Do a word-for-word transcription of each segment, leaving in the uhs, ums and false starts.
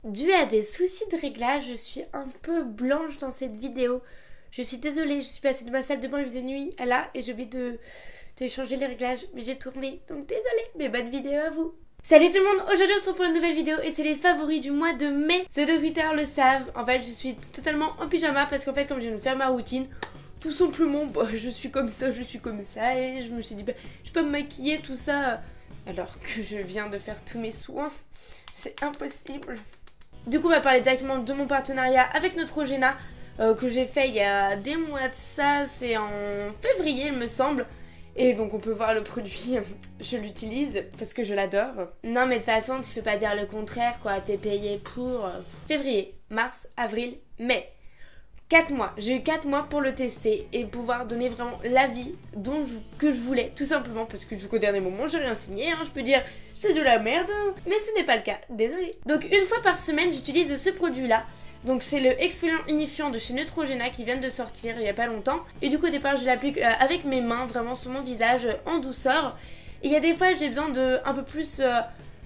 Dû à des soucis de réglage, je suis un peu blanche dans cette vidéo. Je suis désolée, je suis passée de ma salle de bain, il faisait nuit à là et j'ai oublié de, de changer les réglages, mais j'ai tourné, donc désolée, mais bonne vidéo à vous. Salut tout le monde, aujourd'hui on se retrouve pour une nouvelle vidéo et c'est les favoris du mois de mai. Ceux de Twitter le savent, en fait je suis totalement en pyjama parce qu'en fait comme je viens de faire ma routine, tout simplement bah, je suis comme ça, je suis comme ça et je me suis dit bah, je peux me maquiller tout ça alors que je viens de faire tous mes soins, c'est impossible. Du coup on va parler directement de mon partenariat avec Neutrogena euh, que j'ai fait il y a des mois de ça, c'est en février il me semble. Et donc on peut voir le produit, je l'utilise parce que je l'adore. Non mais de toute façon tu peux pas dire le contraire quoi, t'es payé pour février, mars, avril, mai. quatre mois, j'ai eu quatre mois pour le tester et pouvoir donner vraiment l'avis dont je, que je voulais, tout simplement parce que jusqu'au dernier moment j'ai rien signé, hein, je peux dire c'est de la merde, mais ce n'est pas le cas, désolé. Donc une fois par semaine j'utilise ce produit là. Donc c'est le exfoliant unifiant de chez Neutrogena qui vient de sortir il y a pas longtemps. Et du coup au départ je l'applique euh, avec mes mains, vraiment sur mon visage, euh, en douceur. Et il y a des fois j'ai besoin de un peu plus euh,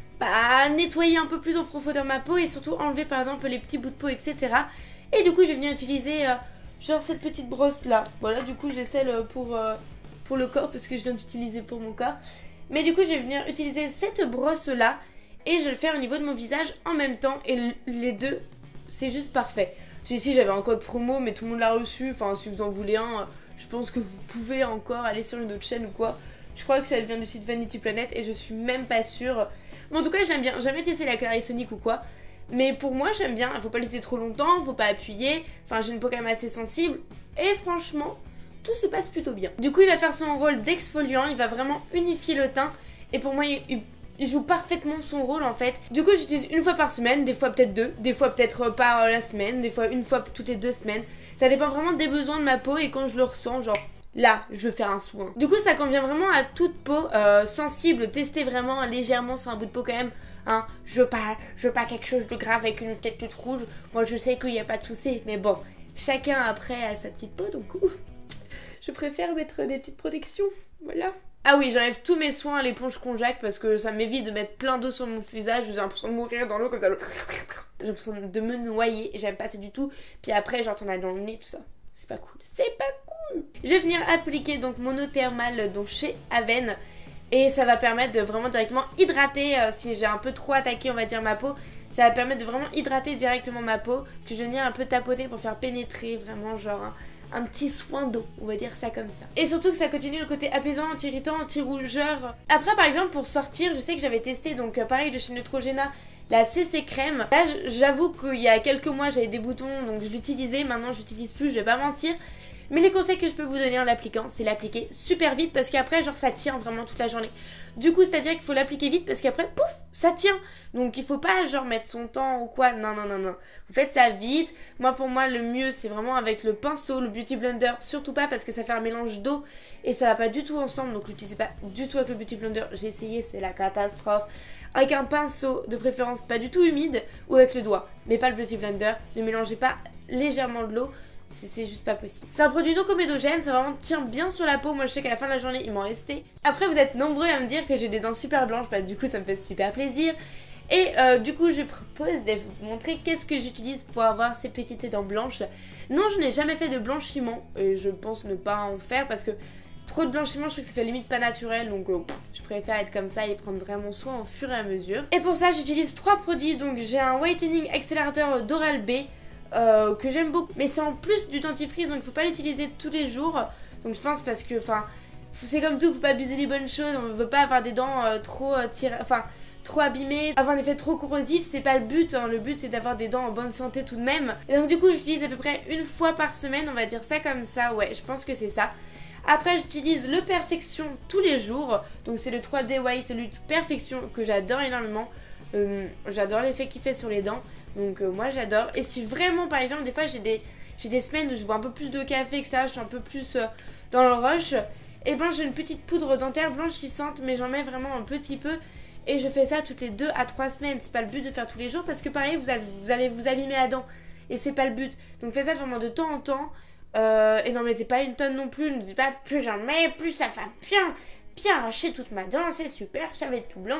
bah, nettoyer un peu plus en profondeur ma peau et surtout enlever par exemple les petits bouts de peau, et cetera. Et du coup je vais venir utiliser euh, genre cette petite brosse là. Voilà, du coup j'ai celle pour, euh, pour le corps parce que je viens d'utiliser pour mon corps. Mais du coup je vais venir utiliser cette brosse là et je vais le faire au niveau de mon visage en même temps. Et les deux, c'est juste parfait. Celui-ci j'avais un code promo mais tout le monde l'a reçu. Enfin si vous en voulez un, je pense que vous pouvez encore aller sur une autre chaîne ou quoi. Je crois que ça vient du site Vanity Planet et je suis même pas sûre. Mais en tout cas je l'aime bien. J'ai jamais testé la Clarisonic ou quoi. Mais pour moi j'aime bien. Il faut pas laisser trop longtemps, faut pas appuyer. Enfin j'ai une peau quand même assez sensible. Et franchement tout se passe plutôt bien. Du coup il va faire son rôle d'exfoliant. Il va vraiment unifier le teint. Et pour moi il Il joue parfaitement son rôle en fait. Du coup j'utilise une fois par semaine, des fois peut-être deux, des fois peut-être par la semaine, des fois une fois toutes les deux semaines. Ça dépend vraiment des besoins de ma peau et quand je le ressens, genre là je veux faire un soin. Du coup ça convient vraiment à toute peau euh, sensible, tester vraiment légèrement sur un bout de peau quand même. Hein, je veux pas, je veux pas quelque chose de grave avec une tête toute rouge. Moi je sais qu'il n'y a pas de souci, mais bon, chacun après a sa petite peau donc ouh, je préfère mettre des petites protections, voilà. Ah oui, j'enlève tous mes soins à l'éponge Conjac parce que ça m'évite de mettre plein d'eau sur mon visage. J'ai l'impression de mourir dans l'eau comme ça. J'ai l'impression de me noyer et j'aime pas ça du tout. Puis après, j'entends dans le nez, tout ça. C'est pas cool. C'est pas cool. Je vais venir appliquer donc mon eau thermale donc chez Aven. Et ça va permettre de vraiment directement hydrater. Euh, si j'ai un peu trop attaqué, on va dire, ma peau, ça va permettre de vraiment hydrater directement ma peau. Que je vais venir un peu tapoter pour faire pénétrer vraiment genre... Hein, un petit soin d'eau, on va dire ça comme ça. Et surtout que ça continue le côté apaisant, anti-irritant, anti-rougeur. Après par exemple pour sortir, je sais que j'avais testé donc pareil de chez Neutrogena la C C crème. Là j'avoue qu'il y a quelques mois j'avais des boutons donc je l'utilisais, maintenant je l'utilise plus, je vais pas mentir. Mais les conseils que je peux vous donner en l'appliquant, c'est l'appliquer super vite parce qu'après genre ça tient vraiment toute la journée. Du coup c'est à dire qu'il faut l'appliquer vite parce qu'après pouf ça tient. Donc il faut pas genre mettre son temps ou quoi, non non non non. Vous faites ça vite. Moi pour moi le mieux c'est vraiment avec le pinceau, le Beauty Blender, surtout pas parce que ça fait un mélange d'eau et ça va pas du tout ensemble donc l'utilisez pas du tout avec le Beauty Blender. J'ai essayé, c'est la catastrophe. Avec un pinceau de préférence pas du tout humide ou avec le doigt, mais pas le Beauty Blender. Ne mélangez pas légèrement de l'eau. C'est juste pas possible. C'est un produit non comédogène, ça vraiment tient bien sur la peau. Moi je sais qu'à la fin de la journée il m'en restait. Après vous êtes nombreux à me dire que j'ai des dents super blanches, bah du coup ça me fait super plaisir. Et euh, du coup je propose de vous montrer qu'est-ce que j'utilise pour avoir ces petites dents blanches. Non je n'ai jamais fait de blanchiment et je pense ne pas en faire parce que trop de blanchiment je trouve que ça fait limite pas naturel. Donc euh, je préfère être comme ça et prendre vraiment soin au fur et à mesure. Et pour ça j'utilise trois produits. Donc j'ai un Whitening Accélérateur d'Oral-B Euh, que j'aime beaucoup, mais c'est en plus du dentifrice donc il faut pas l'utiliser tous les jours. Donc je pense parce que enfin c'est comme tout, faut pas abuser des bonnes choses, on veut pas avoir des dents euh, trop euh, tirées, enfin trop abîmées, avoir un effet trop corrosif, c'est pas le but, hein. Le but c'est d'avoir des dents en bonne santé tout de même. Et donc du coup j'utilise à peu près une fois par semaine, on va dire ça comme ça, ouais je pense que c'est ça. Après j'utilise le Perfection tous les jours, donc c'est le trois D White Lutte Perfection que j'adore énormément. euh, J'adore l'effet qu'il fait sur les dents. Donc euh, moi j'adore. Et si vraiment par exemple des fois j'ai des, j'ai des semaines où je bois un peu plus de café, et cetera. Je suis un peu plus euh, dans le rush. Et ben j'ai une petite poudre dentaire blanchissante, mais j'en mets vraiment un petit peu. Et je fais ça toutes les deux à trois semaines. C'est pas le but de faire tous les jours parce que pareil vous, avez, vous allez vous abîmer la dent. Et c'est pas le but. Donc faites ça vraiment de temps en temps. Euh, et n'en mettez pas une tonne non plus. Ne dites pas plus j'en mets, plus ça va bien, bien arracher toute ma dent. C'est super, ça va être tout blanc.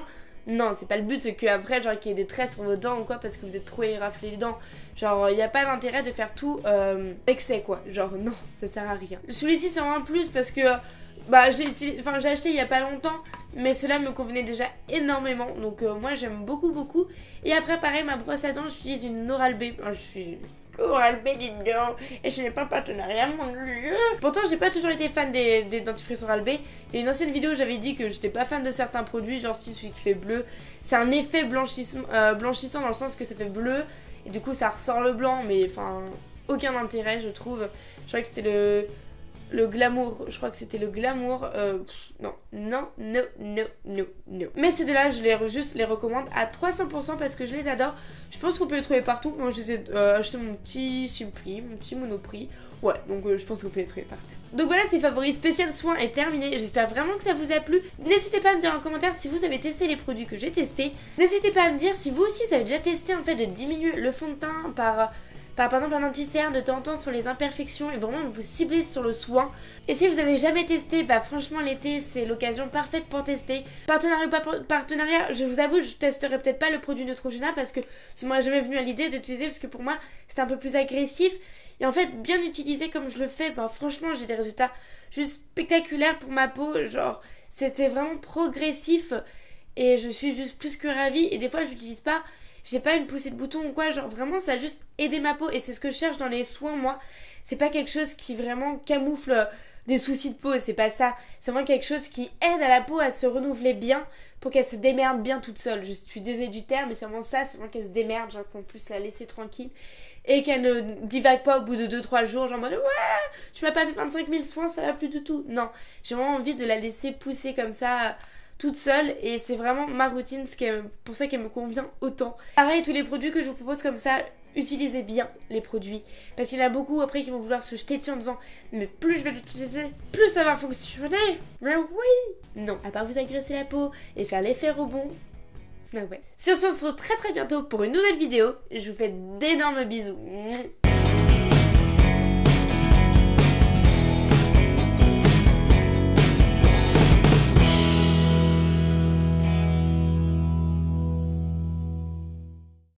Non, c'est pas le but, c'est qu'après, genre, qu'il y ait des traits sur vos dents ou quoi, parce que vous êtes trop éraflé les dents. Genre, il n'y a pas d'intérêt de faire tout euh, excès, quoi. Genre, non, ça sert à rien. Celui-ci, c'est vraiment un plus parce que, bah, je l'ai enfin, j'ai acheté il y a pas longtemps, mais cela me convenait déjà énormément. Donc, euh, moi, j'aime beaucoup, beaucoup. Et après, pareil, ma brosse à dents, j'utilise une Oral-B. Enfin, je suis... Oral-B, dis donc. Et je n'ai pas de partenariat, mon dieu. Pourtant, j'ai pas toujours été fan des, des dentifrices Oral-B. Il y a une ancienne vidéo où j'avais dit que j'étais pas fan de certains produits, genre si celui qui fait bleu. C'est un effet blanchissant, euh, blanchissant dans le sens que ça fait bleu. Et du coup, ça ressort le blanc, mais enfin, aucun intérêt, je trouve. Je crois que c'était le... Le glamour, je crois que c'était le glamour. Euh, pff, non, non, non, non, non, non. Mais ces deux-là, je les juste les recommande à trois cents pour cent parce que je les adore. Je pense qu'on peut les trouver partout. Moi, j'ai euh, acheté mon petit Simply, mon petit Monoprix. Ouais, donc euh, je pense qu'on peut les trouver partout. Donc voilà, ces favoris spécial soins est terminé. J'espère vraiment que ça vous a plu. N'hésitez pas à me dire en commentaire si vous avez testé les produits que j'ai testés. N'hésitez pas à me dire si vous aussi vous avez déjà testé en fait de diminuer le fond de teint par... Par, par exemple un anti-cerne de temps en temps sur les imperfections et vraiment vous ciblez sur le soin. Et si vous avez jamais testé, bah franchement l'été c'est l'occasion parfaite pour tester. Partenariat ou pas partenariat, je vous avoue je testerai peut-être pas le produit Neutrogena parce que ça m'est jamais venu à l'idée d'utiliser parce que pour moi c'est un peu plus agressif. Et en fait bien utilisé comme je le fais, bah franchement j'ai des résultats juste spectaculaires pour ma peau. Genre c'était vraiment progressif et je suis juste plus que ravie. Et des fois je l'utilise pas. J'ai pas une poussée de bouton ou quoi, genre vraiment ça a juste aidé ma peau et c'est ce que je cherche dans les soins moi. C'est pas quelque chose qui vraiment camoufle des soucis de peau, c'est pas ça. C'est vraiment quelque chose qui aide à la peau à se renouveler bien pour qu'elle se démerde bien toute seule. Je suis désolée du terme mais c'est vraiment ça, c'est vraiment qu'elle se démerde, genre qu'on puisse la laisser tranquille. Et qu'elle ne divague pas au bout de deux trois jours, genre en mode ouais, tu m'as pas fait vingt-cinq mille soins, ça va plus du tout. Non, j'ai vraiment envie de la laisser pousser comme ça... toute seule et c'est vraiment ma routine, c'est pour ça qu'elle me convient autant. Pareil, tous les produits que je vous propose comme ça, utilisez bien les produits parce qu'il y en a beaucoup après qui vont vouloir se jeter dessus en disant mais plus je vais l'utiliser, plus ça va fonctionner. Mais oui, non, à part vous agresser la peau et faire l'effet rebond. Ah ouais. Sur ce, on se retrouve très très bientôt pour une nouvelle vidéo. Je vous fais d'énormes bisous.